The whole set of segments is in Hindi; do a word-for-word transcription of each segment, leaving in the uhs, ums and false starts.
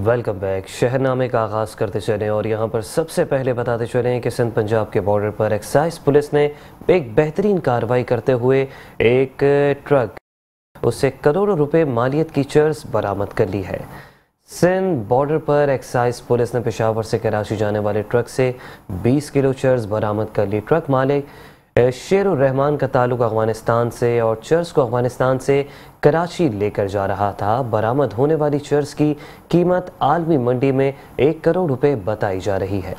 Welcome back. शहरनामे का आगाज़ करते चलें और यहाँ पर सबसे पहले बताते चलें कि सिंध पंजाब के बॉर्डर पर एक्साइज पुलिस ने एक बेहतरीन कार्रवाई करते हुए एक ट्रक उससे करोड़ों रुपए मालियत की चर्स बरामद कर ली है। सिंध बॉर्डर पर एक्साइज पुलिस ने पेशावर से कराची जाने वाले ट्रक से बीस किलो चर्स बरामद कर ली। ट्रक मालिक शेरुर रहमान का ताल्लुक अफगानिस्तान से और चर्स को अफगानिस्तान से कराची लेकर जा रहा था। बरामद होने वाली चर्स की कीमत आलमी मंडी में एक करोड़ रुपए बताई जा रही है।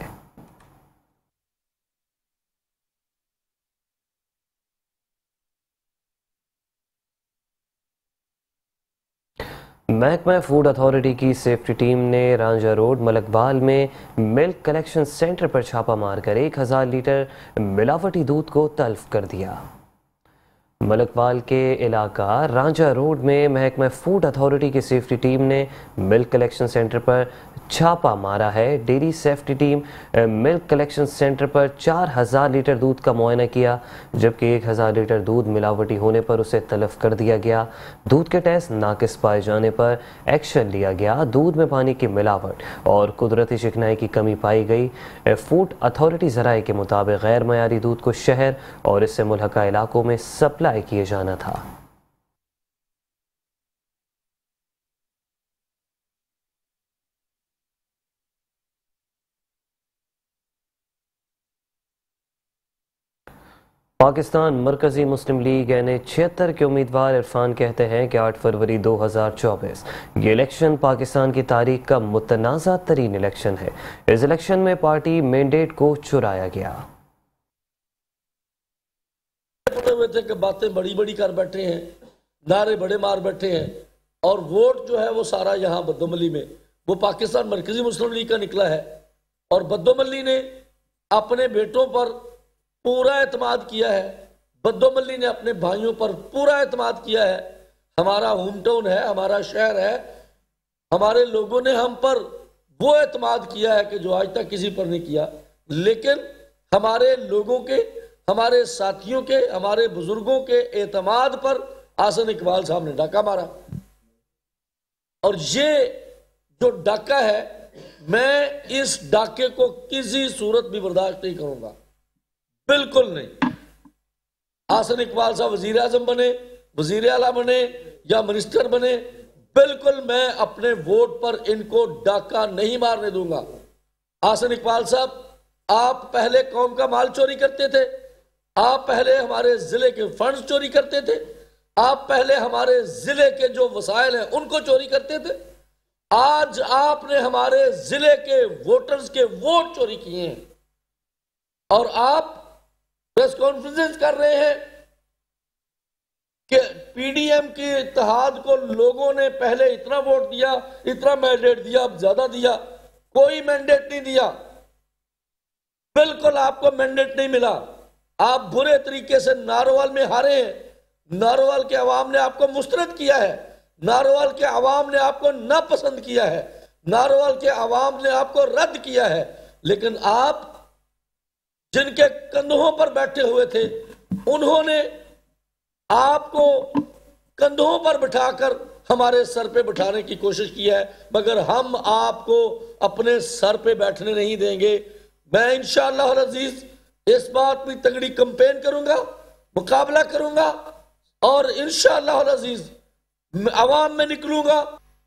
महकमा फूड अथॉरिटी की सेफ्टी टीम ने रांझा रोड मलकवाल में मिल्क कलेक्शन सेंटर पर छापा मारकर एक हजार लीटर मिलावटी दूध को तल्फ कर दिया। मलकवाल के इलाका रांझा रोड में महकमा फूड अथॉरिटी की सेफ्टी टीम ने मिल्क कलेक्शन सेंटर पर छापा मारा है। Dairy safety team milk collection centre पर चार हजार लीटर दूध का मुआयना किया, जबकि एक हजार लीटर दूध मिलावटी होने पर उसे तलब कर दिया गया। दूध के टेस्ट नाकिस पाए जाने पर एक्शन लिया गया। दूध में पानी की मिलावट और कुदरती चिकनाई की कमी पाई गई। फूड अथॉरिटी ज़राए के मुताबिक गैर मयारी दूध को शहर और इससे मुल्हका इलाकों में सप्लाई किए जाना था। पाकिस्तान मरकजी मुस्लिम लीग यानी छिहत्तर के उम्मीदवार इरफान कहते हैं कि आठ फरवरी दो हज़ार चौबीस ये इलेक्शन पाकिस्तान की तारीख का मुतनाज़ा तरीन इलेक्शन है। इस इलेक्शन में पार्टी मैंडेट को चुराया गया। हुए थे कि बातें बड़ी बड़ी कर बैठे हैं, नारे बड़े मार बैठे हैं और वोट जो है वो सारा यहाँ बद्दोमली में वो पाकिस्तान मरकजी मुस्लिम लीग का निकला है। और बद्दोमली ने अपने बेटों पर पूरा एतमाद किया है, बद्दोमली ने अपने भाइयों पर पूरा एतमाद किया है। हमारा होम टाउन है, हमारा शहर है, हमारे लोगों ने हम पर वो एतमाद किया है कि जो आज तक किसी पर नहीं किया। लेकिन हमारे लोगों के, हमारे साथियों के, हमारे बुजुर्गों के एतमाद पर आसन इकबाल साहब ने डाका मारा। और ये जो डाका है, मैं इस डाके को किसी सूरत भी बर्दाश्त नहीं करूंगा, बिल्कुल नहीं। आसन इकबाल साहब वजीर आजम बने, वजीर आला बने या मिनिस्टर बने, बिल्कुल मैं अपने वोट पर इनको डाका नहीं मारने दूंगा। आसन इकबाल साहब, आप पहले कौम का माल चोरी करते थे, आप पहले हमारे जिले के फंड्स चोरी करते थे, आप पहले हमारे जिले के जो वसाइल हैं उनको चोरी करते थे। आज आपने हमारे जिले के वोटर्स के वोट चोरी किए हैं और आप प्रेस कॉन्फ्रेंस कर रहे हैं कि पीडीएम के इत्तेहाद को लोगों ने पहले इतना वोट दिया, इतना मैंडेट दिया, अब ज्यादा दिया। कोई मैंडेट नहीं दिया, बिल्कुल आपको मैंडेट नहीं मिला। आप बुरे तरीके से नारोवाल में हारे हैं। नारोवाल के अवाम ने आपको मुस्तरद किया है, नारोवाल के अवाम ने आपको नापसंद किया है, नारोवाल के अवाम ने आपको रद्द किया है। लेकिन आप जिनके कंधों पर बैठे हुए थे, उन्होंने आपको कंधों पर बिठाकर हमारे सर पे बिठाने की कोशिश की है, मगर हम आपको अपने सर पे बैठने नहीं देंगे। मैं इंशाअल्लाह अज़ीज इस बात में तगड़ी कैंपेन करूंगा, मुकाबला करूंगा और इंशाअल्लाह अज़ीज अवाम में निकलूंगा।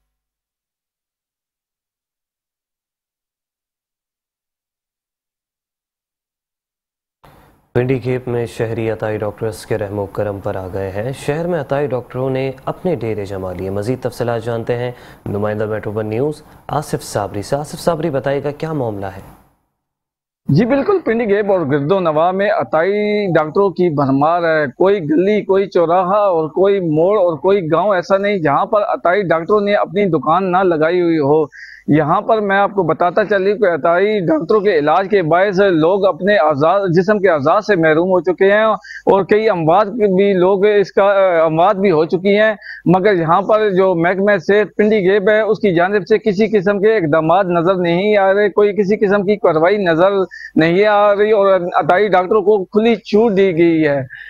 पिंडी खेप में शहरी अताई डॉक्टर्स के रहमो करम पर आ गए हैं। शहर में अताई डॉक्टरों ने अपने डेरे जमा लिए। मजीद तफसीलात जानते हैं नुमाइंदा metro one news Asif Sabri से। आसिफ साबरी, बताइएगा क्या मामला है? जी बिल्कुल, पिंडी गेब और गिरदो नवा में अताई डॉक्टरों की भरमार है। कोई गली, कोई चौराहा और कोई मोड़ और कोई गांव ऐसा नहीं जहां पर अताई डॉक्टरों ने अपनी दुकान ना लगाई हुई हो। यहाँ पर मैं आपको बताता चली कि अताई डॉक्टरों के इलाज के बायस लोग अपने आज़ाद जिस्म के आज़ाद से महरूम हो चुके हैं और कई अमवात भी लोग इसका अमवात भी हो चुकी हैं। मगर यहाँ पर जो महकमा सेहत पिंडी गेब है उसकी जानिब से किसी किस्म के इकदाम नज़र नहीं आ रहे, कोई किसी किस्म की कार्रवाई नज़र नहीं आ रही और अताई डॉक्टरों को खुली छूट दी गई है।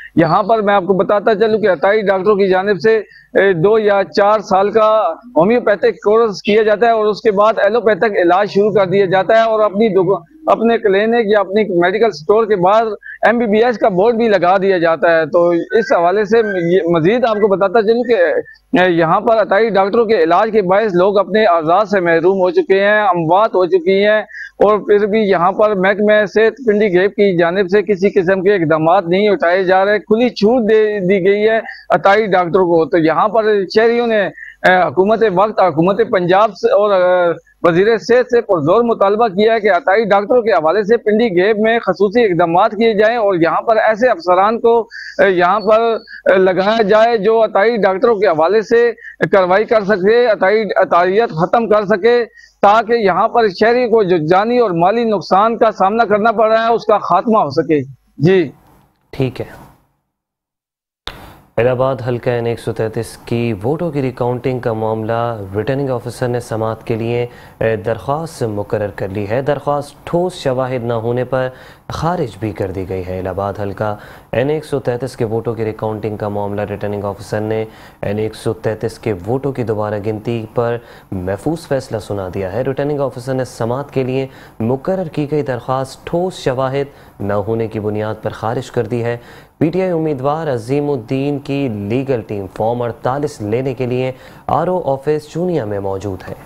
यहाँ पर मैं आपको बताता चलूँ कि अताई डॉक्टरों की जानिब से दो या चार साल का होम्योपैथिक कोर्स किया जाता है और उसके बाद एलोपैथिक इलाज शुरू कर दिया जाता है और अपनी अपने क्लिनिक या अपनी मेडिकल स्टोर के बाद एमबीबीएस का बोर्ड भी लगा दिया जाता है। तो इस हवाले से मजीद आपको बताता चलूँ कि यहाँ पर अताई डॉक्टरों के इलाज के बायस लोग अपने आज़ाद से महरूम हो चुके हैं, अमवात हो चुकी हैं, और फिर भी यहाँ पर महकमे सेहत पिंडी गेप की जानिब से किसी किस्म के इकदाम नहीं उठाए जा रहे, खुली छूट दे दी गई है अताई डॉक्टरों को। तो यहाँ पर शहरियों ने हुकूमत वक्त, हुकूमत पंजाब और वजीर सेहत से पुरजोर मुतालबा किया है कि अताई डॉक्टरों के हवाले से पिंडी गेप में खसूसी इकदाम किए जाएं और यहाँ पर ऐसे अफसरान को यहाँ पर लगाया जाए जो अताई डॉक्टरों के हवाले से कार्रवाई कर सके, अताई अतायत खत्म कर सके, ताकि यहाँ पर शहरी को जो जानी और माली नुकसान का सामना करना पड़ रहा है उसका खात्मा हो सके। जी ठीक है। इलाहाबाद हल्का एन एक सौ तैंतीस की वोटों की रिकाउंटिंग का मामला रिटर्निंग ऑफिसर ने समाअत के लिए दरख्वास्त मुकर्रर कर ली है। दरख्वास्त ठोस शवाहिद न होने पर खारिज भी कर दी गई है। इलाहाबाद हल्का एन एक सौ तैंतीस के वोटों की रिकाउंटिंग का मामला रिटर्निंग ऑफिसर ने एन एक सौ तैंतीस के वोटों की दोबारा गिनती पर महफूज फैसला सुना दिया है। रिटर्निंग ऑफिसर ने समाअत के लिए मुकर्रर की गई दरख्वास्त ठोस शवाहिद न होने की बुनियाद पर खारिज कर दी है। पीटीआई उम्मीदवार अजीमुद्दीन की लीगल टीम फॉर्म अड़तालीस लेने के लिए आरओ ऑफिस चूनिया में मौजूद है।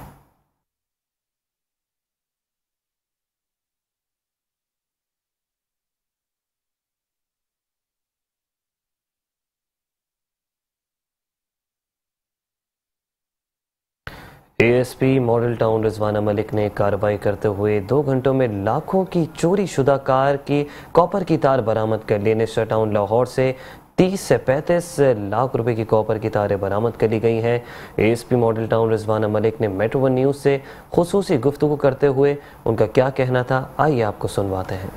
ASP model town Rizwana Malik ने कार्रवाई करते हुए दो घंटों में लाखों की चोरी शुदा कार की कॉपर की तार बरामद कर ली। नेशनल टाउन लाहौर से तीस से पैंतीस लाख रुपए की कॉपर की तारें बरामद कर ली गई हैं। ASP model town Rizwana Malik ने मेट्रो वन न्यूज़ से खुसूसी गुफ्तगू करते हुए उनका क्या कहना था, आइए आपको सुनवाते हैं।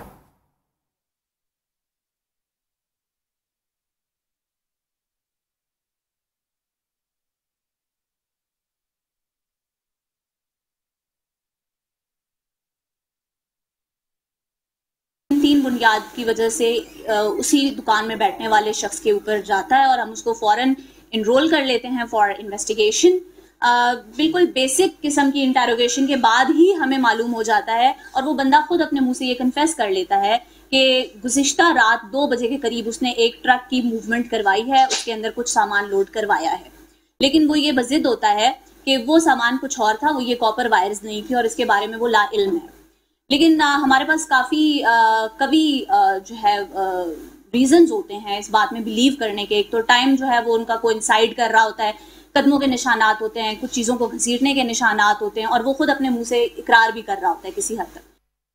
तीन बुनियाद की वजह से उसी दुकान में बैठने वाले शख्स के ऊपर जाता है और हम उसको फौरन इनरोल कर लेते हैं फॉर इन्वेस्टिगेशन। बिल्कुल बेसिक किस्म की इंटेरोगेशन के बाद ही हमें मालूम हो जाता है और वो बंदा खुद अपने मुंह से ये कन्फेस कर लेता है कि गुज़िश्ता रात दो बजे के करीब उसने एक ट्रक की मूवमेंट करवाई है, उसके अंदर कुछ सामान लोड करवाया है, लेकिन वो ये बज़िद होता है कि वो सामान कुछ और था, वो ये कॉपर वायर्स नहीं थी और इसके बारे में वो ला इल्म है। लेकिन आ, हमारे पास काफ़ी कभी आ, जो है रीजंस होते हैं इस बात में बिलीव करने के। एक तो टाइम जो है वो उनका कोइंसाइड कर रहा होता है, कदमों के निशानात होते हैं, कुछ चीज़ों को घसीटने के निशानात होते हैं और वो खुद अपने मुंह से इकरार भी कर रहा होता है किसी हद तक।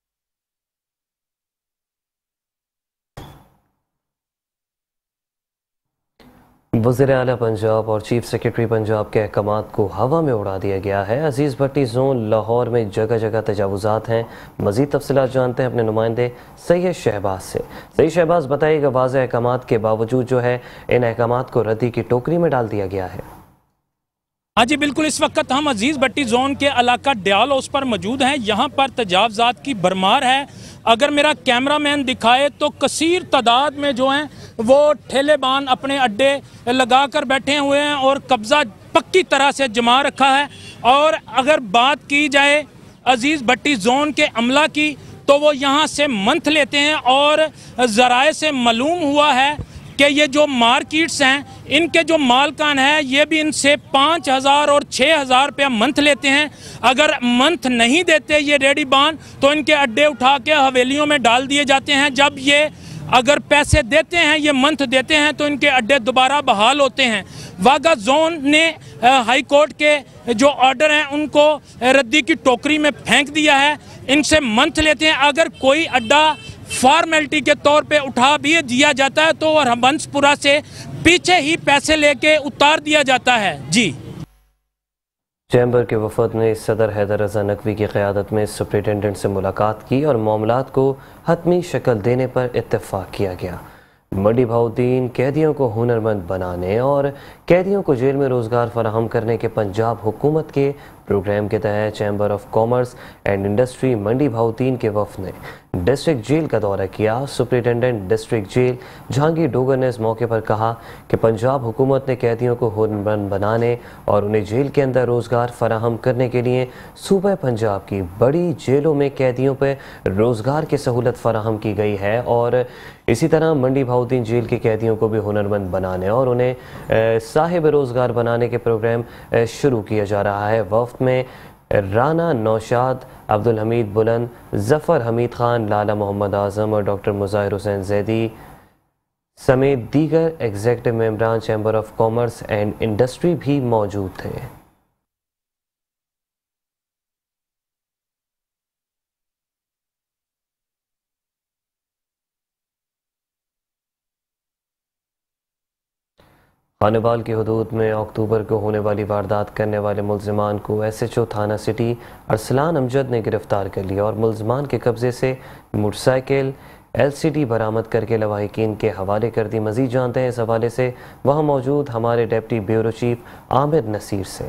वज़ीर आला पंजाब और चीफ सेक्रेटरी पंजाब के अहकामात को हवा में उड़ा दिया गया है। अजीज़ भट्टी जोन लाहौर में जगह जगह तजावुज़ात हैं। मज़ीद तफसीलात जानते हैं अपने नुमाइंदे सैयद शहबाज से। सैयद शहबाज, बताइएगा, वाज़ेह अहकामात के बावजूद जो है इन अहकामात को रद्दी की टोकरी में डाल दिया गया है। हाँ जी बिल्कुल, इस वक्त हम अजीज़ भट्टी जोन के इलाका डयाल हाउस पर मौजूद हैं। यहाँ पर तजावुज़ात की भरमार है। अगर मेरा कैमरामैन दिखाए तो कसीर तादाद में जो हैं वो ठेलेबान अपने अड्डे लगा कर बैठे हुए हैं और कब्ज़ा पक्की तरह से जमा रखा है। और अगर बात की जाए अजीज़ भट्टी जोन के अमला की तो वो यहाँ से मंथ लेते हैं और ज़राए से मालूम हुआ है कि ये जो मार्केट्स हैं इनके जो मालकान है ये भी इनसे पाँच हज़ार और छः हज़ार रुपया मंथ लेते हैं। अगर मंथ नहीं देते ये रेडी बान तो इनके अड्डे उठा के हवेलियों में डाल दिए जाते हैं। जब ये अगर पैसे देते हैं, ये मंथ देते हैं, तो इनके अड्डे दोबारा बहाल होते हैं। वाघा जोन ने हाई कोर्ट के जो ऑर्डर हैं उनको रद्दी की टोकरी में फेंक दिया है। इनसे मंथ लेते हैं। अगर कोई अड्डा फॉर्मेलिटी के तौर पे उठा भी दिया जाता है तो हरबंसपुरा से पीछे ही पैसे लेके उतार दिया जाता है। जी, चैम्बर के वफद ने सदर हैदर रज़ा नकवी की क़यादत में सुप्रिटेंडेंट से मुलाकात की और मामलात को हतमी शक्ल देने पर इत्तेफाक किया गया। मंडी भाउद्दीन कैदियों को हुनरमंद बनाने और कैदियों को जेल में रोजगार फराहम करने के पंजाब हुकूमत के प्रोग्राम के तहत chamber of commerce and industry Mandi Bahauddin के वफ्द ने डिस्ट्रिक्ट जेल का दौरा किया। Superintendent district jail Jahangir Dogar ने इस मौके पर कहा कि पंजाब हुकूमत ने कैदियों को हुनरमंद बनाने और उन्हें जेल के अंदर रोजगार फराहम करने के लिए सूबा पंजाब की बड़ी जेलों में कैदियों पर रोजगार की सहूलत फराहम की गई है और इसी तरह मंडी भाउतीन जेल के कैदियों को भी हुनरमंद बनाने और उन्हें साहिब रोजगार बनाने के प्रोग्राम शुरू किया जा रहा है। वफ्द में राना नौशाद, अब्दुल हमीद बुलंद, जफ़र हमीद खान, लाला मोहम्मद आज़म और डॉक्टर मुज़ाहिर हुसैन जैदी समेत दीगर एग्जीक्यूटिव मेंबरान chamber of commerce and industry भी मौजूद थे। खानेवाल की हदूद में अक्टूबर को होने वाली वारदात करने वाले मुलजिमान को एस एच ओ थाना सिटी अरसलान अमजद ने गिरफ्तार कर लिया और मुलजिमान के कब्जे से मोटरसाइकिल एल सी डी बरामद करके लवाहिकीन के हवाले कर दी। मजीद जानते हैं इस हवाले से वहाँ मौजूद हमारे deputy bureau chief Amir Nasir से।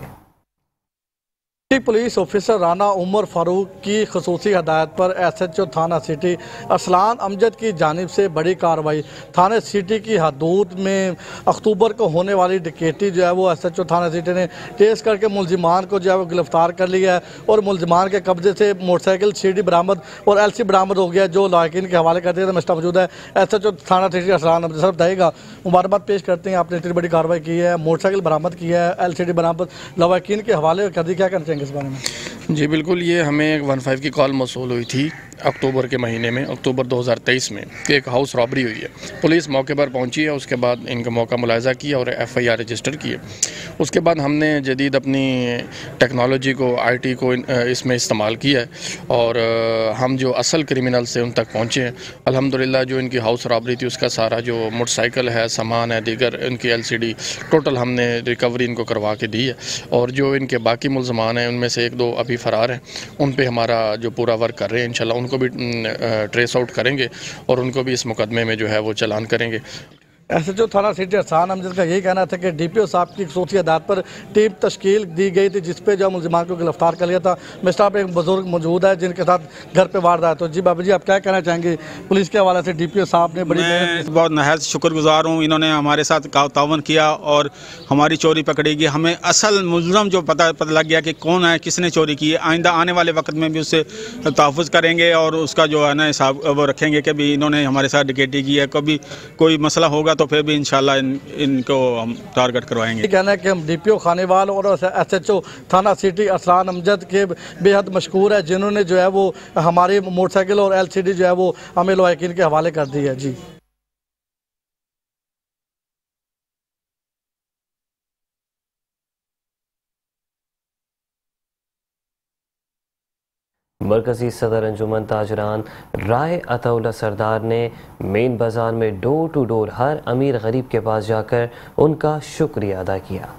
पुलिस ऑफिसर राना उमर फारूक की खसूसी हदायत पर एस एच ओ थाना सिटी अरसलान अमजद की जानिब से बड़ी कार्रवाई। थाना सिटी की हदूद में अक्टूबर को होने वाली डकैती जो है वो एस एच ओ थाना सिटी ने ट्रेस करके मुलजिमान को जो है वो गिरफ्तार कर लिया है और मुलजिमान के कब्जे से मोटरसाइकिल सी डी बरामद और एल सी बरामद हो गया जो लायकीन के हवाले कर दिया। तो मस्टा मौजूद है एस एच ओ थाना सिटी अरसलान अमजद। सर बताइएगा, मुबारकबाद पेश करते हैं, आपने इतनी बड़ी कार्रवाई की है, मोटरसाइकिल बरामद किया है, एल सी डी बरामद लायकीन के हवाले कर दी, क्या कहना चाहेंगे इस बारे में? जी बिल्कुल, ये हमें एक वन फाइव की कॉल मौसूल हुई थी अक्टूबर के महीने में, अक्टूबर दो हज़ार तेईस में कि एक हाउस रॉबरी हुई है। पुलिस मौके पर पहुंची है, उसके बाद इनका मौका मुलायजा किया और एफ आई आर रजिस्टर किए। उसके बाद हमने जदीद अपनी टेक्नोलॉजी को, आई टी को इसमें इस्तेमाल किया है और हम जो असल क्रिमिनल से उन तक पहुँचे हैं। अल्हम्दुलिल्लाह जो इनकी हाउस रॉबरी थी उसका सारा जो मोटरसाइकिल है, सामान है, दीगर इनकी एल सी डी टोटल हमने रिकवरी इनको करवा के दी है और जो इनके बाकी मुलजमान हैं उनमें से एक दो अभी फ़रार हैं, उन पे हमारा जो पूरा वर्क कर रहे हैं इंशाल्लाह उनको भी ट्रेस आउट करेंगे और उनको भी इस मुकदमे में जो है वो चालान करेंगे। एस एच ओ थाना सिटी अरसलान अमजद का यही कहना था कि डी पी ओ साहब की खसूसी हदायत पर टीम तश्कील दी गई थी जिस पे जो मुलजिमान को गिरफ्तार कर लिया था। मिस्टर आप एक बुजुर्ग मौजूद है जिनके साथ घर पे वारदात हो। जी बाबा जी, आप क्या कहना चाहेंगे? पुलिस के हवाले से डी पी ओ साहब ने बड़ी मैं बहुत नहायत शुक्रगुजार हूँ, इन्होंने हमारे साथ तावन किया और हमारी चोरी पकड़ी गई। हमें असल मुलजम जो पता पता लग गया कि कौन है, किसने चोरी की है। आइंदा आने वाले वक्त में भी उससे तहफ़्फ़ुज़ करेंगे और उसका जो है ना हिसाब वो रखेंगे कि भी इन्होंने हमारे साथ डकैती की है। कभी कोई मसला होगा तो फिर भी इंशाल्लाह इन, इनको हम टारगेट करवाएंगे। कहना है कि हम डी पी ओ खानेवाल और एस एच ओ थाना सिटी अरसलान अमजद के बेहद मशकूर है जिन्होंने जो है वो हमारी मोटरसाइकिल और एल सी डी जो है वो हमें लायकीन के हवाले कर दी है। जी मरकज़ी सदर अंजुमन ताजरान राय अतौला सरदार ने मेन बाज़ार में डोर टू डोर हर अमीर गरीब के पास जाकर उनका शुक्रिया अदा किया।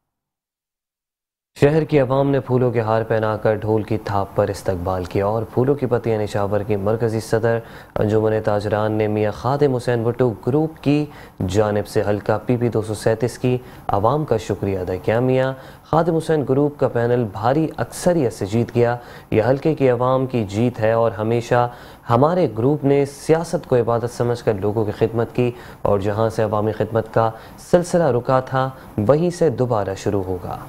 शहर की आवाम ने फूलों के हार पहनाकर ढोल की थाप पर इस्तकबाल किया और फूलों की पत्तियां निछावर की। मरकज़ी सदर अंजुमन ताजरान ने मियाँ खादिम हुसैन भुट्टो ग्रुप की जानिब से हल्का पी पी दो सौ सैंतीस की आवाम का शुक्रिया अदा किया। मियाँ खादिम हुसैन ग्रुप का पैनल भारी अक्सरियत से जीत गया। यह हल्के की आवाम की जीत है और हमेशा हमारे ग्रुप ने सियासत को इबादत समझकर लोगों की खिदमत की और जहाँ से अवामी खिदमत का सिलसिला रुका था वहीं से दोबारा शुरू होगा।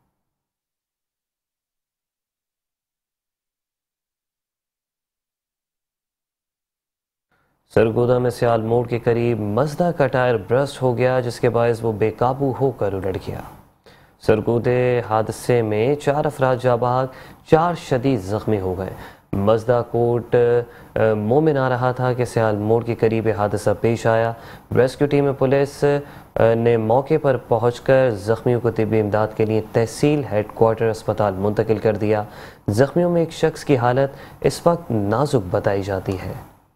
सरगोदा में सियाल मोड़ के करीब मज़दा का टायर ब्रस्ट हो गया जिसके बायस वो बेकाबू होकर उलट गया। सरगोदे हादसे में चार अफराद जाँ बहक, चार शदीद ज़ख्मी हो गए। मज़दा कोट मोमिन आ रहा था कि सियाल मोड़ के करीब हादसा पेश आया। रेस्क्यू टीम पुलिस ने मौके पर पहुंचकर ज़ख्मियों को तिब्बी इमदाद के लिए तहसील हेडक्वार्टर अस्पताल मुंतकिल कर दिया। ज़ख्मियों में एक शख्स की हालत इस वक्त नाजुक बताई जाती है।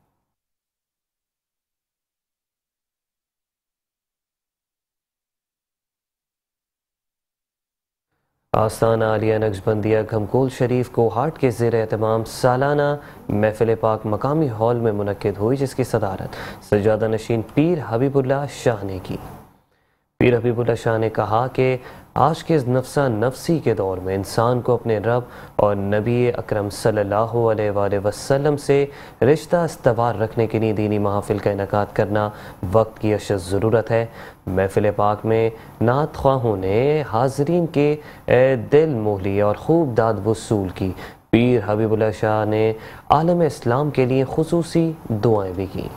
आस्ताना आलिया नक्शबंदिया घमकोल शरीफ को हाट के ज़ेर एहतमाम सालाना महफिल पाक मकामी हॉल में मुनक्किद हुई जिसकी सदारत सजादा नशीन पीर हबीबुल्लाह शाह ने की। पीर हबीबुल्लाह शाह ने कहा कि आज के इस नफसा नफसी के दौर में इंसान को अपने रब और नबी अकरम सल्लल्लाहु अलैहि वसल्लम से रिश्ता इस्तवार रखने के लिए दीनी महफिल का इनेकाद करना वक्त की अशद ज़रूरत है। महफिल पाक में नात ख्वाहों ने हाजरीन के दिल मोहली और खूब दाद वसूल की। पीर हबीबुल्लाह शाह ने आलम इस्लाम के लिए खुसूसी दुआएं भी की।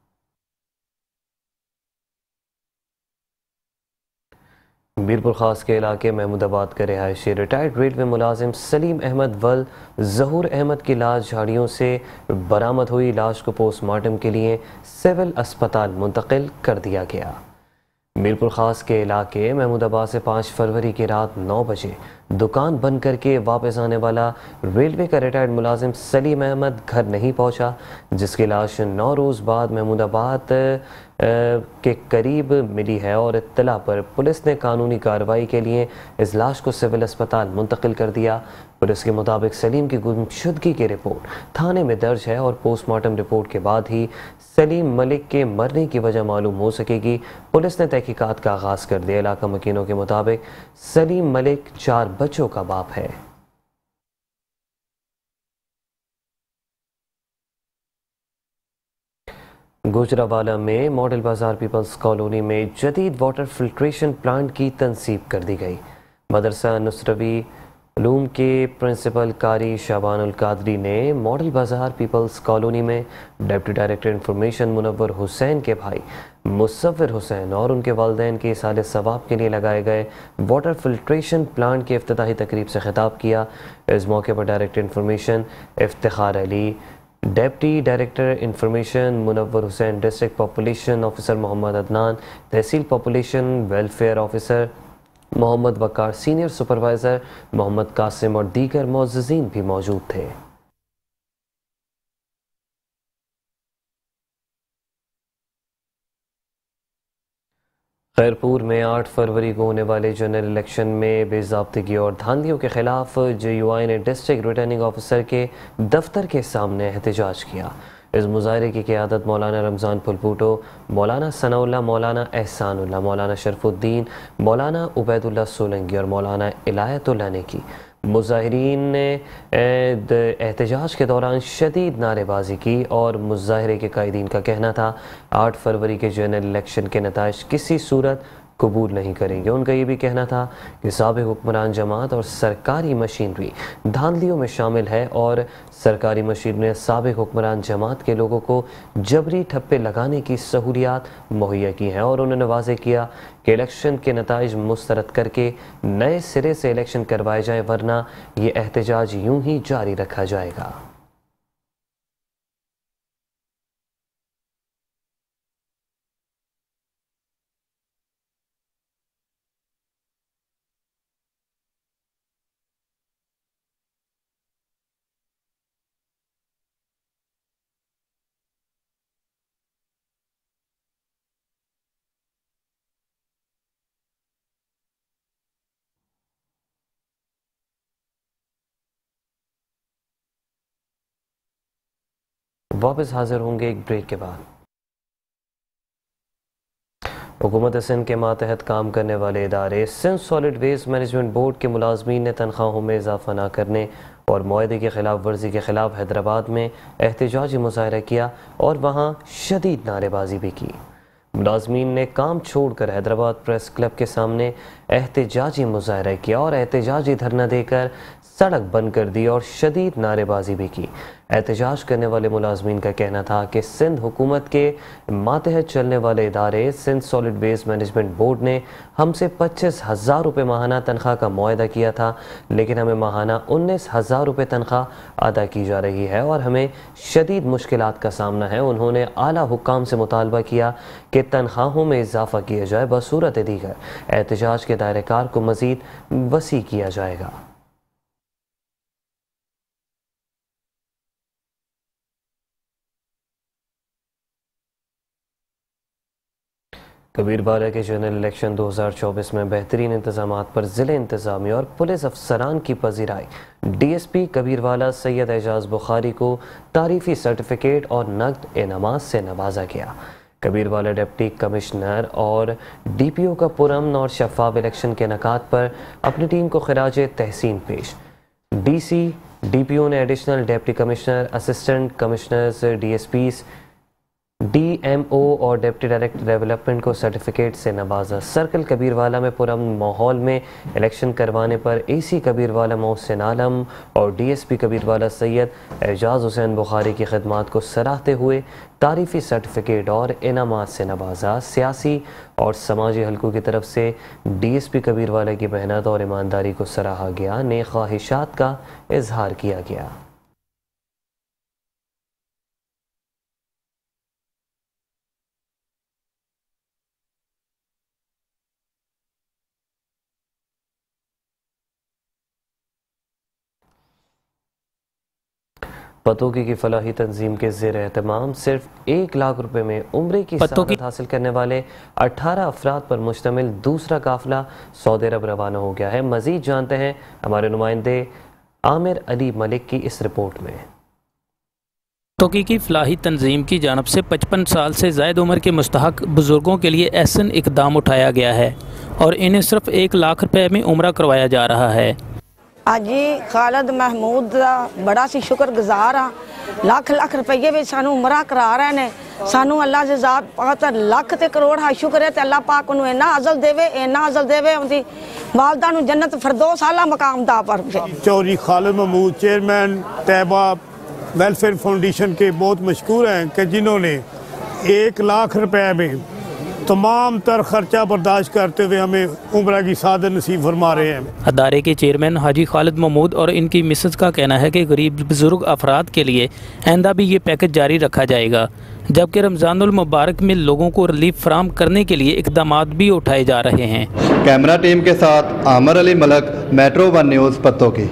मीरपुर खास के इलाके महमूदाबाद के रिहायशी रिटायर्ड रेलवे मुलाजिम सलीम अहमद वल ज़हूर अहमद की लाश झाड़ियों से बरामद हुई। लाश को पोस्टमार्टम के लिए सिविल अस्पताल मुंतकिल कर दिया गया। मीरपुर खास के इलाके महमूदाबाद से पाँच फरवरी की रात नौ बजे दुकान बंद करके वापस आने वाला रेलवे का रिटायर्ड मुलाजिम सलीम अहमद घर नहीं पहुंचा, जिसकी लाश नौ रोज़ बाद महमूदाबाद के करीब मिली है और इत्तला पर पुलिस ने कानूनी कार्रवाई के लिए इस लाश को सिविल अस्पताल मुंतकिल कर दिया। पुलिस के मुताबिक सलीम की गुमशुदगी की रिपोर्ट थाने में दर्ज है और पोस्टमार्टम रिपोर्ट के बाद ही सलीम मलिक के मरने की वजह मालूम हो सकेगी। पुलिस ने तहकीकात का आगाज़ कर दिया। इलाका मकीनों के मुताबिक सलीम मलिक चार बच्चों का बाप है। गुजरावाला में मॉडल बाजार पीपल्स कॉलोनी में जदीद वाटर फिल्ट्रेशन प्लांट की तनसीब कर दी गई। मदरसा नुसरवी उलूम के प्रिंसिपल कारी शाबानुल कादरी ने मॉडल बाजार पीपल्स कॉलोनी में deputy director information Munawar Hussain के भाई मुसव्विर हुसैन और उनके वालिदैन के इसाले सवाब के लिए लगाए गए वाटर फिल्ट्रेशन प्लांट के इफ्तिताही तकरीब से खिताब किया। इस मौके पर director information Iftikhar Ali, deputy director information Munawar Hussain, district population officer Muhammad Adnan, tehsil population welfare officer Muhammad Waqar, senior supervisor Muhammad Qasim और दीगर मौजूदीन भी मौजूद थे। खैरपुर में आठ फरवरी को होने वाले जनरल इलेक्शन में बेज़ाब्तगी और धांधलियों के खिलाफ जे यू आई ने डिस्ट्रिक्ट रिटर्निंग ऑफिसर के दफ्तर के सामने एहतजाज किया। इस मुजाहरे की क़यादत मौलाना रमज़ान फुलपूटो, मौलाना सनाउल्लाह, मौलाना एहसानुल्लाह, मौलाना शरफुद्दीन, मौलाना उबैदुल्लाह सोलंकी और मौलाना इलायतुल्लाह ने की। मुजाहिरीन ने एहतजाज के दौरान शदीद नारेबाजी की और मुजाहरे के कायदीन का कहना था आठ फरवरी के जनरल इलेक्शन के नताइज किसी सूरत कबूल नहीं करेंगे। उनका ये भी कहना था कि साबिक़ हुक्मरान जमात और सरकारी मशीनरी धांधलियों में शामिल है और सरकारी मशीनरी ने साबिक़ हुक्मरान जमात के लोगों को जबरी ठप्पे लगाने की सहूलियात मुहैया की हैं और उन्होंने वाज़ेह किया कि इलेक्शन के नताइज मुस्तरद करके नए सिरे से इलेक्शन करवाए जाएँ, वरना ये एहतजाज यूं ही जारी रखा जाएगा। वापस हाजिर होंगे एक ब्रेक के बाद। हुकूमत सिंध के मातहत काम करने वाले इदारे Sindh solid waste management board के मुलाजमीन ने तनख्वाहों में इजाफा न करने और मुआहदे की खिलाफ वर्जी के खिलाफ हैदराबाद में एहतजाजी मुजाहरा किया और वहाँ शदीद नारेबाजी भी की। मुलाजमीन ने काम छोड़कर हैदराबाद प्रेस क्लब के सामने एहतजाजी मुजाहरा किया और एहतजाजी धरना देकर सड़क बंद कर दी और शदीद नारेबाजी भी की। एहतजाज करने वाले मुलाजमीन का कहना था कि सिंध हुकूमत के मातहत चलने वाले इदारे Sindh solid waste management board ने हमसे पच्चीस हज़ार रुपये माहाना तनख्वाह का मुआहदा किया था, लेकिन हमें माहाना उन्नीस हज़ार रुपये तनख्वाह अदा की जा रही है और हमें शदीद मुश्किलात का सामना है। उन्होंने आला हुक्काम से मुतालबा किया कि तनख्वाहों में इजाफा किया जाए, बसूरत दीगर एहतजाज के दायरेकार को मज़ीद वसी किया जाएगा। कबीरवाला के जनरल इलेक्शन दो हज़ार चौबीस में बेहतरीन इंतजामात पर ज़िले इंतजामिया और पुलिस अफसरान की पजीराई। D S P Kabirwala Syed Ejaz Bukhari को तारीफी सर्टिफिकेट और नकद इनामात से नवाजा गया। कबीरवाला डिप्टी कमिश्नर और डीपीओ का पुरअमन और शफाफ इलेक्शन के इनेकाद पर अपनी टीम को खिराज तहसीन पेश। डीसी, डीपीओ ने additional deputy commissioner, assistant commissioners, DSPs, DMO और डिप्टी डायरेक्टर डेवलपमेंट को सर्टिफिकेट से नवाजा। सर्कल कबीरवाला में पुरअमन माहौल में इलेक्शन करवाने पर एसी कबीरवाला मोहसिन आलम और डीएसपी कबीरवाला सैयद एजाज हुसैन बुखारी की खिदमात को सराहते हुए तारीफ़ी सर्टिफिकेट और इनामात से नवाजा। सियासी और समाजी हलकों की तरफ से डीएसपी कबीरवाला की मेहनत और ईमानदारी को सराहा गया। नेक ख्वाहिशात का इजहार किया गया। पतोकी की फलाही तंजीम के ज़ेर एहतमाम सिर्फ एक लाख रुपए में उम्रे की सआदत हासिल करने वाले अठारह अफराद पर मुश्तमिल दूसरा काफिला सऊदी अरब रवाना हो गया है। मजीद जानते हैं हमारे नुमाइंदे आमिर अली मलिक की इस रिपोर्ट में। पतोकी की फलाही तंजीम की जानब से पचपन साल से ज़ायद उम्र के मुस्तहक बुजुर्गों के लिए ऐसन इकदाम उठाया गया है और इन्हें सिर्फ एक लाख रुपए में उम्रा करवाया जा रहा है। अजी खालिद महमूद का बड़ा सी शुक्रगुजार हाँ। लख लख रुपये भी सानू उमरा करा रहे ने। सानू अल्लाह से ज़ात पाक लख ते करोड़ हा शुक्र है। अल्लाह पाक उन्हें इन्ना अजल देवे इन्ना अजल देवे उनकी वालदा नू जन्नत फिरदौस आला मकाम दा पर। Chaudhry Khalid Mahmood chairman Tayyaba welfare foundation के बहुत मशहूर हैं कि जिन्होंने एक लाख रुपए में तमाम तर खर्चा बर्दाश्त करते हुए हमें उम्रा की सादत नसीब फरमा रहे हैं। अदारे के चेयरमैन हाजी खालिद महमूद और इनकी मिसेस का कहना है कि गरीब बुजुर्ग अफराद के लिए आइंदा भी ये पैकेज जारी रखा जाएगा, जबकि रमज़ानुल मुबारक में लोगों को रिलीफ फराहम करने के लिए इकदाम भी उठाए जा रहे हैं। कैमरा टीम के साथ Amir Ali Malik, metro one news, Pattoki.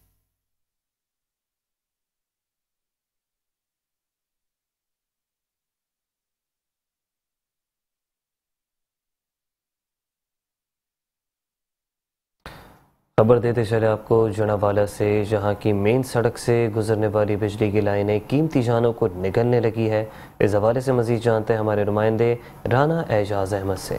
खबर देते चले आपको जनावाला से, जहां की मेन सड़क से गुजरने वाली बिजली की लाइनें कीमती जानों को निगलने लगी है। इस हवाले से मजीद जानते हैं हमारे नुमाइंदे राना एजाज अहमद से।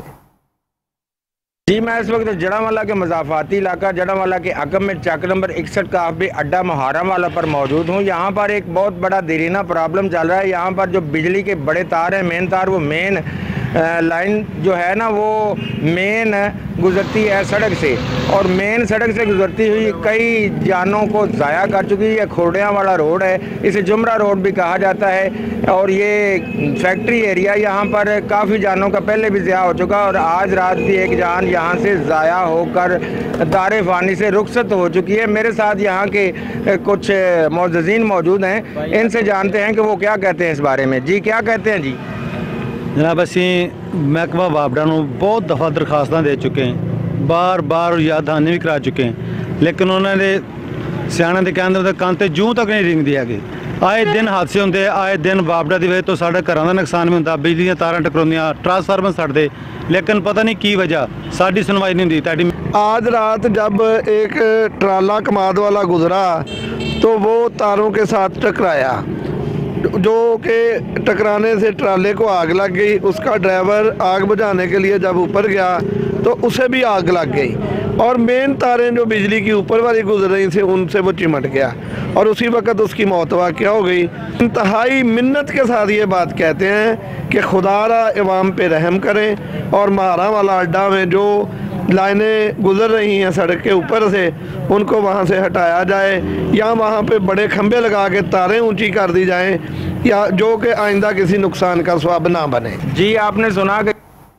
जी मैं इस वक्त जड़ावाला के मजाफाती इलाका जड़ावाला के अकब में चक नंबर इकसठ का भी अड्डा मुहारम वाला पर मौजूद हूँ। यहाँ पर एक बहुत बड़ा देरीना प्रॉब्लम चल रहा है। यहाँ पर जो बिजली के बड़े तार हैं, मेन तार, वो मेन लाइन जो है ना वो मेन गुजरती है सड़क से, और मेन सड़क से गुजरती हुई कई जानों को ज़ाया कर चुकी है। खोड़ियाँ वाला रोड है, इसे जुमरा रोड भी कहा जाता है, और ये फैक्ट्री एरिया, यहाँ पर काफ़ी जानों का पहले भी ज़ाया हो चुका, और आज रात भी एक जान यहाँ से ज़ाया होकर दारे फ़ानी से रुखसत हो चुकी है। मेरे साथ यहाँ के कुछ मौजूदीन मौजूद हैं, इनसे जानते हैं कि वो क्या कहते हैं इस बारे में। जी क्या कहते हैं जी? जनाब असी महकमा बाबड़ा नूं बहुत दफ़ा दरखास्तां दे चुके हैं, बार बार याद दहानी भी करा चुके हैं, लेकिन उन्होंने सियाणा के कहने तो कान ते जूं तक नहीं रिंगदी है। आए दिन हादसे होंगे, आए दिन बाबड़ा की वजह तो साढ़े घरों का नुकसान भी होंगे, बिजली दी तारां टकराउंदियां, ट्रांसफार्मर सड़ते, लेकिन पता नहीं की वजह साड़ी सुनवाई नहीं होंदी। आज रात जब एक ट्राला कमाद वाला गुजरा तो वो तारों के साथ टकराया, जो कि टकराने से ट्राले को आग लग गई। उसका ड्राइवर आग बुझाने के लिए जब ऊपर गया तो उसे भी आग लग गई, और मेन तारें जो बिजली की ऊपर वाली गुजर रही थी उनसे वो चिमट गया, और उसी वक्त उसकी मौत वाक़या हो गई। इंतहाई मिन्नत के साथ ये बात कहते हैं कि खुदारा इमाम पे रहम करें, और महारा वाला अड्डा में जो लाइनें गुजर रही हैं सड़क के ऊपर से, उनको वहाँ से हटाया जाए, या वहाँ पे बड़े खंबे लगा के तारें ऊंची कर दी जाएं, या जो कि आइंदा किसी नुकसान का सबब ना बने। जी आपने सुना कि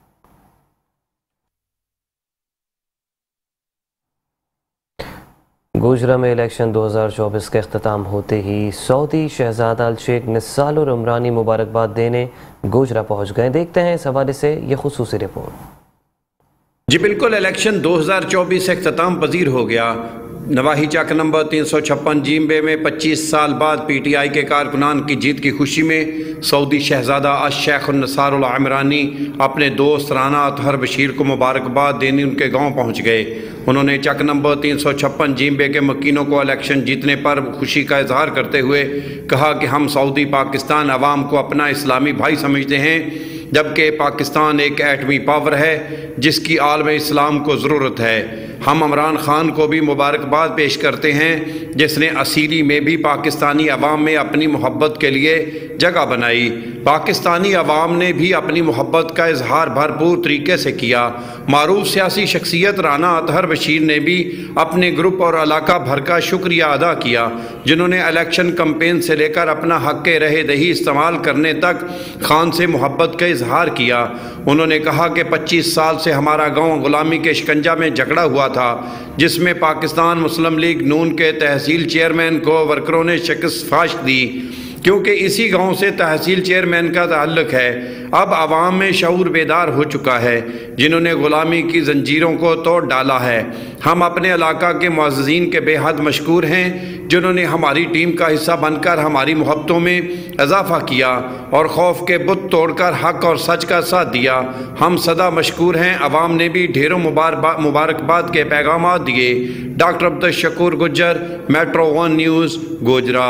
गोजरा में इलेक्शन दो हज़ार चौबीस का अख्ताम होते ही सऊदी शहजादा अल शेख निसाल और उमरानी मुबारकबाद देने गोजरा पहुँच गए। देखते हैं इस हवाले से ये खुसूसी रिपोर्ट। जी बिल्कुल, इलेक्शन दो हज़ार चौबीस अख्ताम पजीर हो गया। नवाही चक नंबर तीन सौ छप्पन जिम्बे में पच्चीस साल बाद पी टी आई के कारकुनान की जीत की खुशी में सऊदी शहजादा अश-शेख निसार अल इमरानी अपने दोस्त राना अतहर बशीर को मुबारकबाद देने उनके गांव पहुंच गए। उन्होंने चक नंबर तीन सौ छप्पन जिम्बे के मकीनों को इलेक्शन जीतने पर खुशी का इजहार करते हुए कहा कि हम सऊदी पाकिस्तान अवाम को अपना इस्लामी भाई समझते हैं। जबकि पाकिस्तान एक एटमी पावर है जिसकी आलम इस्लाम को ज़रूरत है। हम इमरान खान को भी मुबारकबाद पेश करते हैं जिसने असीरी में भी पाकिस्तानी अवाम में अपनी मोहब्बत के लिए जगह बनाई। पाकिस्तानी अवाम ने भी अपनी मोहब्बत का इजहार भरपूर तरीके से किया। मारूफ सियासी शख्सियत राना अतहर बशीर ने भी अपने ग्रुप और इलाका भर का शुक्रिया अदा किया जिन्होंने इलेक्शन कैंपेन से लेकर अपना हक़ रहे दही इस्तेमाल करने तक खान से मोहब्बत का इजहार किया। उन्होंने कहा कि पच्चीस साल से हमारा गाँव गुलामी के शिकंजा में जकड़ा हुआ था जिसमें पाकिस्तान मुस्लिम लीग नून के तहसील चेयरमैन को वर्करों ने शिकस्त फाश दी क्योंकि इसी गांव से तहसील चेयरमैन का ताल्लुक है। अब आवाम में शऊर बेदार हो चुका है जिन्होंने गुलामी की जंजीरों को तोड़ डाला है। हम अपने इलाका के मुअज़्ज़िज़ीन के बेहद मशकूर हैं जिन्होंने हमारी टीम का हिस्सा बनकर हमारी मोहब्बतों में इजाफ़ा किया और खौफ के बुत तोड़कर हक़ और सच का साथ दिया। हम सदा मशकूर हैं। अवाम ने भी ढेरों मुबारकबाद के पैगाम दिए। Doctor Abdul Shakoor Gujjar, metro one news, Gojra.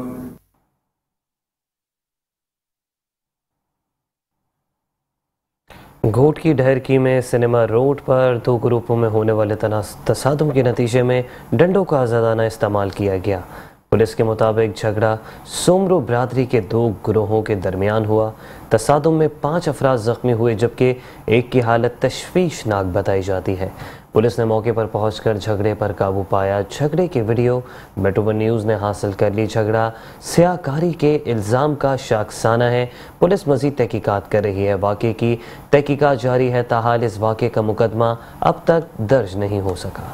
Ghotki ढहरकी में सिनेमा रोड पर दो ग्रुपों में होने वाले तसादुम के नतीजे में डंडों का आज़ादाना इस्तेमाल किया गया। पुलिस के मुताबिक झगड़ा सोमरो बरादरी के दो ग्रोहों के दरमियान हुआ। तसादुम में पाँच अफराद ज़ख्मी हुए जबकि एक की हालत तशवीशनाक बताई जाती है। पुलिस ने मौके पर पहुंचकर झगड़े पर काबू पाया। झगड़े की वीडियो मेट्रो वन न्यूज़ ने हासिल कर ली। झगड़ा स्याहकारी के इल्ज़ाम का शाखसाना है। पुलिस मज़ीद तहकीकात कर रही है। वाक़े की तहकीकात जारी है, ताहाल इस वाक़े का मुकदमा अब तक दर्ज नहीं हो सका।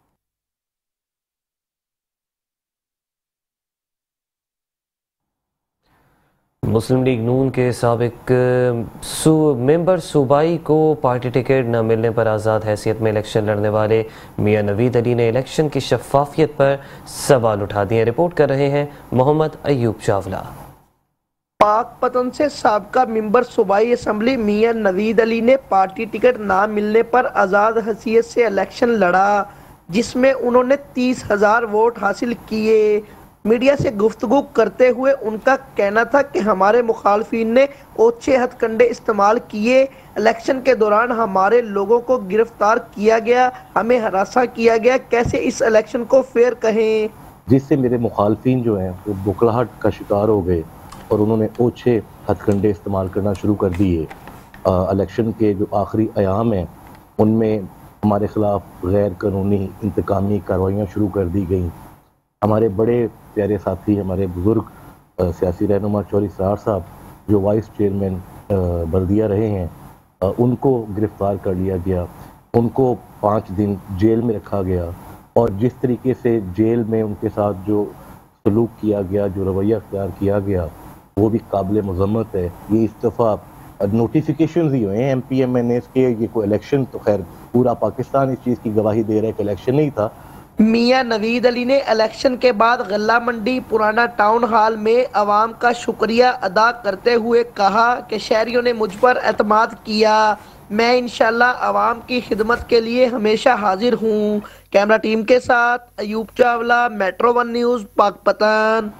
मुस्लिम लीग नून के साबिक सू, मेंबर सूबाई को पार्टी टिकट न मिलने पर आज़ाद हैसियत में इलेक्शन लड़ने वाले मियां नवीद अली ने इलेक्शन की शफाफियत पर सवाल उठा दिए। रिपोर्ट कर रहे हैं मोहम्मद अयूब चावला। पाक पतन से साबका मेंबर सूबाई असम्बली मियां नवीद अली ने पार्टी टिकट ना मिलने पर आज़ाद हैसियत से इलेक्शन लड़ा जिसमें उन्होंने तीस हजार वोट हासिल किए। मीडिया से गुफ्तगू करते हुए उनका कहना था कि हमारे मुखालफिन ने ओछे हथकंडे इस्तेमाल किए। इलेक्शन के दौरान हमारे लोगों को गिरफ्तार किया गया, हमें हरासा किया गया। कैसे इस इलेक्शन को फेयर कहें? जिससे मेरे मुखालफिन जो हैं वो बुखलाहट का शिकार हो गए और उन्होंने ओछे हथकंडे इस्तेमाल करना शुरू कर दिए। इलेक्शन के जो आखिरी अयाम हैं उनमें हमारे खिलाफ गैर कानूनी इंतकामी कार्रवाइयाँ शुरू कर दी गई। हमारे बड़े प्यारे साथी, हमारे बुजुर्ग सियासी रहनुमा चौधरी सरार साहब जो वाइस चेयरमैन बल्दिया रहे हैं, उनको गिरफ्तार कर लिया गया। उनको पाँच दिन जेल में रखा गया और जिस तरीके से जेल में उनके साथ जो सलूक किया गया, जो रवैया अख्तियार किया गया, वो भी काबिल मज़म्मत है। ये इस दफ़ा नोटिफिकेशन ही हुए हैं M P M N S के। ये कोई इलेक्शन, तो खैर पूरा पाकिस्तान इस चीज़ की गवाही दे रहा है कि इलेक्शन नहीं था। मियां नवीद अली ने इलेक्शन के बाद गल्ला मंडी पुराना टाउन हॉल में अवाम का शुक्रिया अदा करते हुए कहा कि शहरियों ने मुझ पर एतमाद किया। मैं इंशाल्लाह अवाम की खिदमत के लिए हमेशा हाजिर हूँ। कैमरा टीम के साथ Ayub Chawla, metro one news, Pakpattan.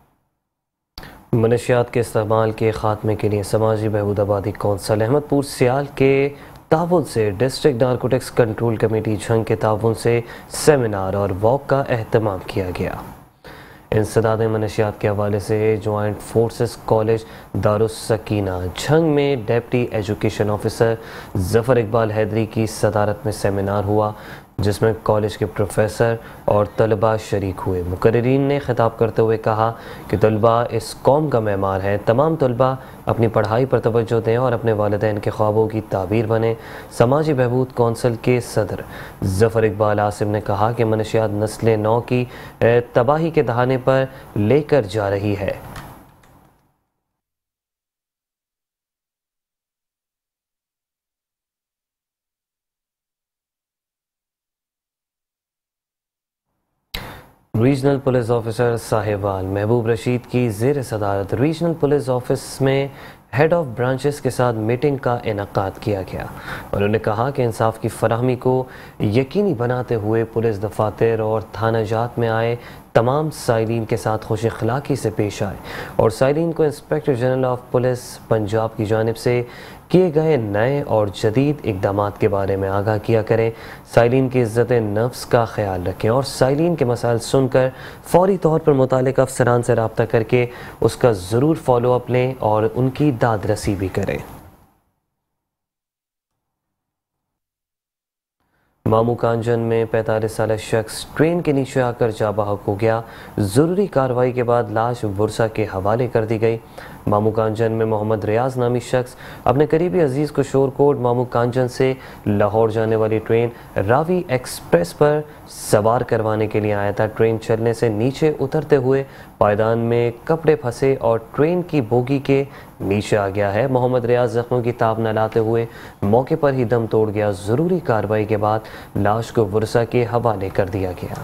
मनशियात के इस्तेमाल के खात्मे के लिए समाजी बहबूद आबादी कौंसिल अहमदपुर सियाल के ताउन से district narcotics control committee Jhang के ताउन से सेमिनार और वॉक का एहतमाम किया गया। इंसदाद मनशियात के हवाले से joint forces college Darus Sakina Jhang में deputy education officer Zafar Iqbal Haidri की सदारत में सेमिनार हुआ जिसमें कॉलेज के प्रोफेसर और तलबा शरीक हुए। मुकर्रिरीन ने खिताब करते हुए कहा कि तलबा इस कौम का मेहमान है। तमाम तलबा अपनी पढ़ाई पर तवज्जो दें और अपने वालिदैन के ख्वाबों की ताबीर बने। समाजी बहबूद कौंसिल के सदर ज़फ़र इकबाल आसिम ने कहा कि मनशियात नस्ल नौ की तबाही के दहाने पर लेकर जा रही है। रीजनल पुलिस ऑफिसर साहिबाल महबूब रशीद की ज़ेर सदारत रीजनल पुलिस ऑफिस में हेड ऑफ ब्रांचेस के साथ मीटिंग का इनेकाद किया गया। उन्होंने कहा कि इंसाफ की फराहमी को यकीनी बनाते हुए पुलिस दफातर और थाना जात में आए तमाम साइलिन के साथ खुश अखलाक़ी से पेश आए और साइलिन को inspector general of police Punjab की जानिब से किए गए नए और जदीद इकदाम के बारे में आगाह किया करें। साइलिन की इज्जत नफ्स का ख्याल रखें और साइलिन के मसाइल सुनकर फौरी तौर पर मुतालिक अफसरान से रब्ता करके उसका ज़रूर फॉलो अप लें और उनकी दाद रसी भी करें। मामू कांजन में पैंतालीस साल शख्स ट्रेन के नीचे आकर जा बहक हो गया। ज़रूरी कार्रवाई के बाद लाश बुरसा के हवाले कर दी गई। मामू कांजन में मोहम्मद रियाज नामी शख्स अपने करीबी अजीज़ को शोरकोट मामू कांजन से लाहौर जाने वाली ट्रेन रावी एक्सप्रेस पर सवार करवाने के लिए आया था। ट्रेन चलने से नीचे उतरते हुए पायदान में कपड़े फंसे और ट्रेन की बोगी के नीचे आ गया है। मोहम्मद रियाज जख्मों की ताब न लाते हुए मौके पर ही दम तोड़ गया। ज़रूरी कार्रवाई के बाद लाश को बुरसा के हवाले कर दिया गया।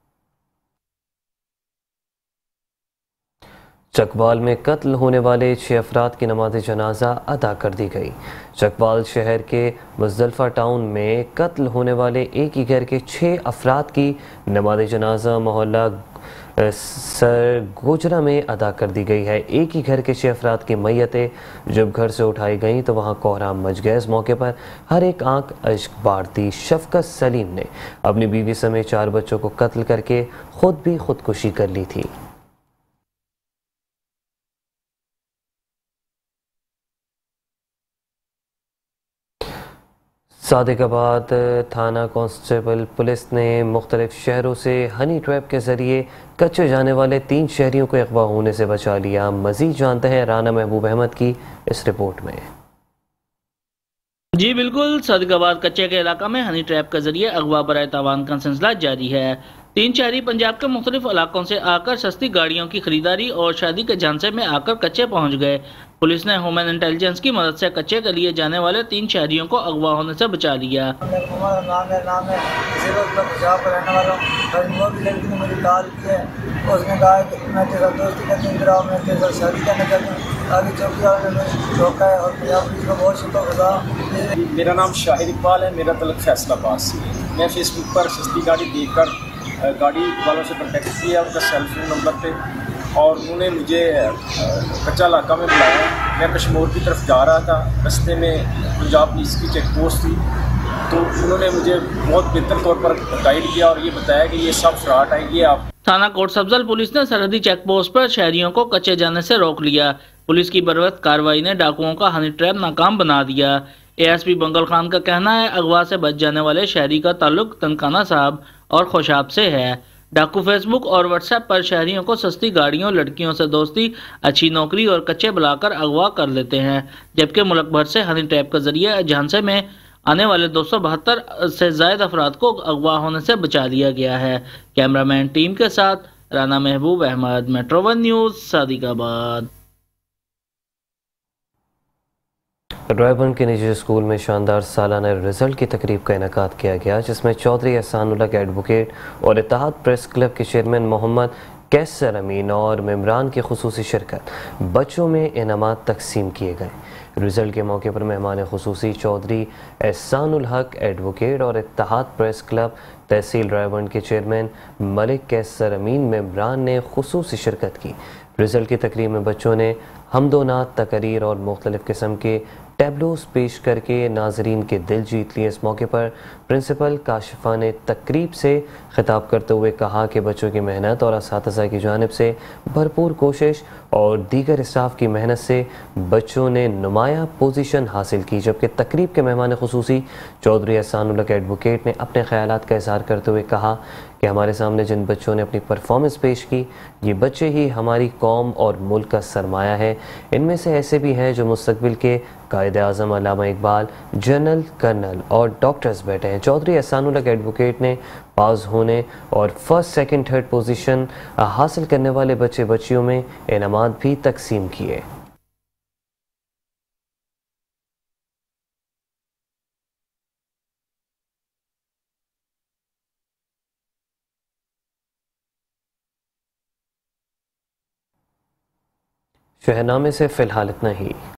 चकवाल में कत्ल होने वाले छः अफराद की नमाज जनाजा अदा कर दी गई। चकवाल शहर के मुज़दलिफ़ा टाउन में कत्ल होने वाले एक ही घर के छः अफराद की नमाज जनाजा मोहल्ला सरगोजरा में अदा कर दी गई है। एक ही घर के छः अफराद की मैयतें जब घर से उठाई गईं तो वहाँ कोहराम मच गया। इस मौके पर हर एक आंख अश्क बारती शफकत सलीम ने अपनी बीवी समेत चार बच्चों को कत्ल करके खुद भी खुदकुशी कर ली थी। सादिकाबाद थाना कांस्टेबल पुलिस ने मुख्तलिफ शहरों से हनी ट्रैप के जरिए कच्चे जाने वाले तीन शहरियों को अगवा होने से बचा लिया। मजीद जानते हैं राना महबूब अहमद की इस रिपोर्ट में। जी बिल्कुल, सादिकाबाद कच्चे के इलाका में हनी ट्रैप के जरिए अगवा बराए तावान का सिलसिला जारी है। तीन शहरी पंजाब के मुख्तलिफ इलाकों से आकर सस्ती गाड़ियों की खरीदारी और शादी के झांसे में आकर कच्चे पहुंच गए। पुलिस ने ह्यूमन इंटेलिजेंस की मदद से कच्चे के लिए जाने वाले तीन शहरियों को अगवा होने से बचा लिया। मेरा नाम शाहिद इकबाल है, मेरा तलक फैसलाबाद से। मैं फेसबुक पर सस्ती गाड़ी देखकर गाड़ी वालों से कॉन्टेक्ट किया उनका सेल फोन नंबर पे, और उन्होंने मुझे कच्चा इलाका में बुलाया। मैं कश्मीर की तरफ जा रहा था, रास्ते में पंजाब पुलिस की चेक पोस्ट थी, तो उन्होंने मुझे बहुत बेहतर तौर पर गाइड किया और ये बताया कि ये सब फ्रॉड है। ये आप थाना कोट सब्जल पुलिस ने सरहदी चेक पोस्ट पर शहरियों को कच्चे जाने से रोक लिया। पुलिस की बरवक्त कार्रवाई ने डाकुओं का हनी ट्रैप नाकाम बना दिया। एएसपी बंगल खान का कहना है अगवा से बच जाने वाले शहरी का ताल्लुक तनखाना साहब और खुशाब से है। डाकू फेसबुक और व्हाट्सएप पर शहरियों को सस्ती गाड़ियों, लड़कियों से दोस्ती, अच्छी नौकरी और कच्चे बुलाकर अगवा कर लेते हैं, जबकि मुल्क भर से हनी ट्रैप के जरिए झांसे में आने वाले दो सौ बहत्तर से ज्यादा अफराद को अगवा होने से बचा लिया गया है। कैमरामैन टीम के साथ Rana Mahboob Ahmad, metro one news, Sadiqabad. Raiband के निजी स्कूल में शानदार सालाना रिजल्ट की तकरीब का इनेकाद किया गया, जिसमें चौधरी एहसान उल्लाह के एडवोकेट और इत्तेहाद प्रेस क्लब के चेयरमैन मोहम्मद कैसर अमीन और मेम्बरान की खुसूसी शिरकत। बच्चों में इनामात तकसीम किए गए। रिजल्ट के मौके पर मेहमान खुसूसी चौधरी एहसान उल हक एडवोकेट और इत्तेहाद प्रेस क्लब तहसील रायबंद के चेयरमैन मलिक कैसर अमीन मेम्बरान ने खुसूसी शिरकत की। रिजल्ट की तकरीब में बच्चों ने हमदोनात, तकरीर और मुख्तलिफ किस्म के टैबलोस पेश करके नाजरीन के दिल जीत लिए। इस मौके पर प्रिंसिपल काशिफा ने तकरीब से खिताब करते हुए कहा कि बच्चों की मेहनत और असातिज़ा की जानिब से भरपूर कोशिश और दीगर स्टाफ की मेहनत से बच्चों ने नुमाया पोजीशन हासिल की। जबकि तकरीब के मेहमान खुसूसी चौधरी एहसान उल्लाह के एडवोकेट ने अपने ख्यालात का इज़हार करते हुए कहा कि हमारे सामने जिन बच्चों ने अपनी परफॉर्मेंस पेश की, ये बच्चे ही हमारी कौम और मुल्क का सरमाया है। इनमें से ऐसे भी हैं जो मुस्तकबिल के कायदे आज़म अल्लामा इकबाल, जनरल, कर्नल और डॉक्टर्स बैठे हैं। चौधरी एहसान उल्लाह के एडवोकेट ने पास होने और फर्स्ट, सेकंड, थर्ड पोजीशन हासिल करने वाले बच्चे बच्चियों में इनामात भी तकसीम किए। शहरनामे से फिलहाल इतना ही।